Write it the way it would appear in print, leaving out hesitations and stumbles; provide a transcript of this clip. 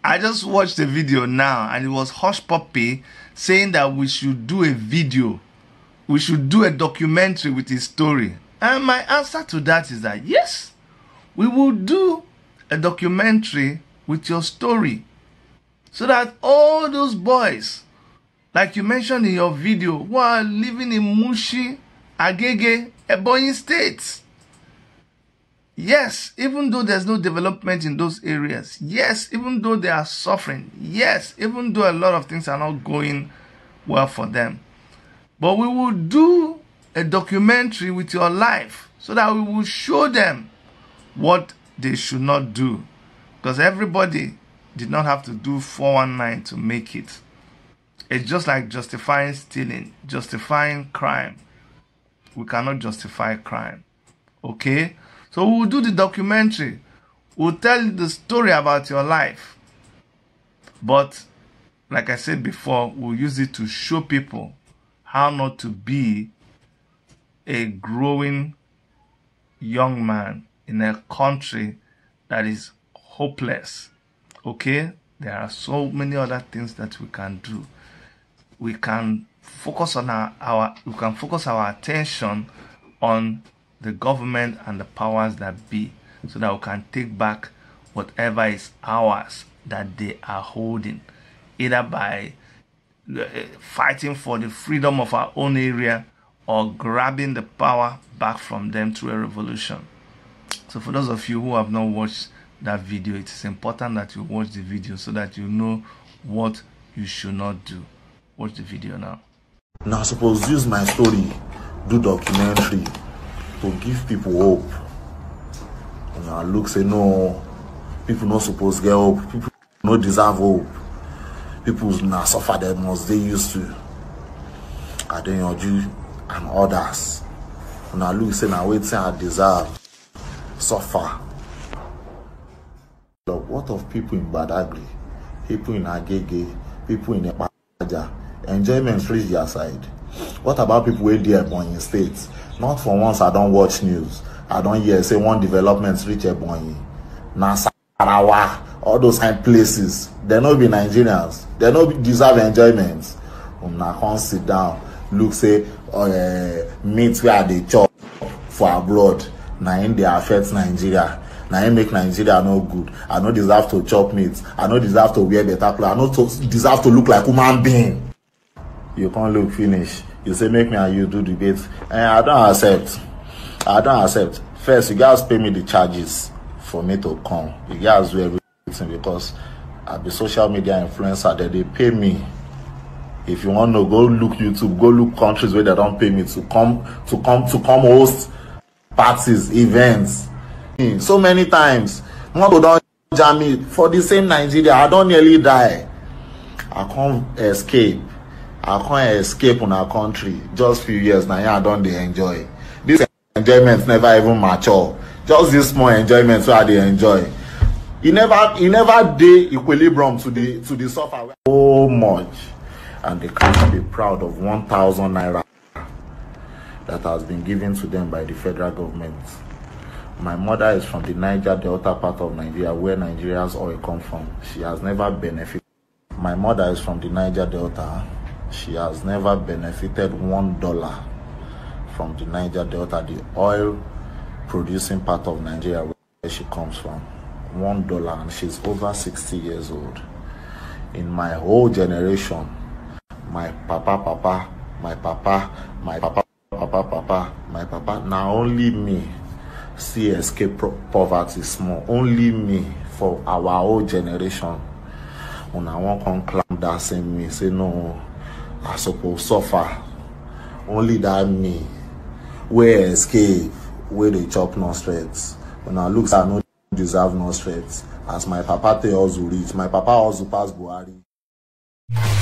I just watched the video now, and it was Hush Puppy saying that we should do a video. We should do a documentary with his story. And my answer to that is that yes, we will do a documentary with your story. So that all those boys, like you mentioned in your video, who are living in Mushi, Agege, Ebonyi states. Yes, even though there's no development in those areas. Yes, even though they are suffering. Yes, even though a lot of things are not going well for them. But we will do a documentary with your life so that we will show them what they should not do. Because everybody did not have to do 419 to make it. It's just like justifying stealing, justifying crime. We cannot justify crime. Okay? So we'll do the documentary. We'll tell the story about your life. But, like I said before, we'll use it to show people how not to be a growing young man in a country that is hopeless. Okay? There are so many other things that we can do. We can focus on our attention on the government and the powers that be, so that we can take back whatever is ours that they are holding, either by fighting for the freedom of our own area or grabbing the power back from them through a revolution. So for those of you who have not watched that video, it is important that you watch the video so that you know what you should not do. Watch the video now. Now suppose use my story, do documentary to give people hope. Now look, say no, people not supposed to get hope. People not deserve hope. People now suffer them as they used to. Adeyanju and others. Now look, say now wait, say I deserve suffer. Look, what of people in Badagry, people in Agege, people in Epaja? Enjoyment reach their side. What about people where they are in states? Not for once I don't watch news. I don't hear say one development reach Ebonyi, Nasarawa, all those kind of places. They not be Nigerians. They not deserve enjoyment. Now can't sit down, look say meat where they chop for abroad. Now in they affect Nigeria. Now it make Nigeria no good. I don't deserve to chop meat. I don't deserve to wear better clothes. I don't deserve to look like human being. You can't look finish. You say make me and you do debate. And I don't accept. I don't accept. First, you guys pay me the charges for me to come. You guys do everything because I be social media influencer that they pay me. If you want to go look YouTube, go look countries where they don't pay me to come host parties, events. So many times, people don't jam me for the same Nigeria. I don't nearly die. I can't escape. I can't escape on our country. Just few years now, I don't enjoy. This enjoyment never even mature. Just this small enjoyment so they enjoy. It never day equilibrium to the suffer so much. And they can't be proud of 1,000 naira that has been given to them by the federal government. My mother is from the Niger Delta part of Nigeria, where Nigeria's oil come from. She has never benefited. My mother is from the Niger Delta. She has never benefited $1 from the Niger Delta, the oil producing part of Nigeria where she comes from. $1, and she's over 60 years old. In my whole generation, my papa, now only me see escape poverty small. Only me for our whole generation. When I won't come climb that same me, say no, I suppose suffer. Only that me where escape, where they chop no straights. When I look, I no deserve no straights. As my papa tell us reach, my papa also pass Buhari.